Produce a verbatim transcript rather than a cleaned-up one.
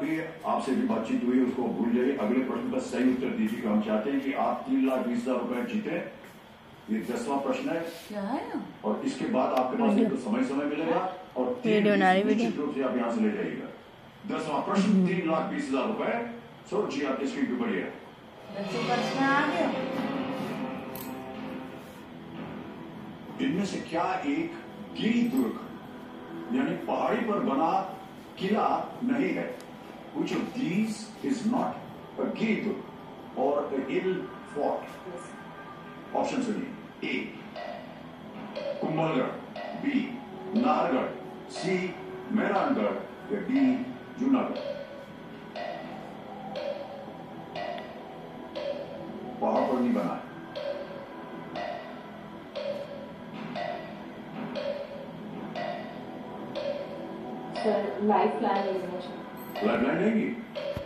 भी आपसे भी बातचीत हुई उसको भूल जाइए। अगले प्रश्न का सही उत्तर दीजिएगा। हम चाहते हैं कि आप तीन लाख बीस हजार रुपए जीते। ये दसवां प्रश्न है क्या है और इसके बाद आपके पास एक तो समय समय मिलेगा और वीडियो निश्चित रूप से आप यहाँ से ले जाइएगा। दसवां प्रश्न तीन लाख बीस हजार रुपए। सो जी आपकी स्क्रीन पे बढ़िया प्रश्न आ गया। इनमें से क्या एक गिरिदुर्ग यानी पहाड़ी पर बना किला नहीं है? Which of these is not a giridurg or a hill fort? Option सुनिए। A Kumbhalgarh, B Nahargarh, C Mehrangarh या डी जूनागढ़। पहाड़ पर नहीं बना है। सर लाइफ लाइन लेना चाहिए। लाइफ लाइन लेंगी?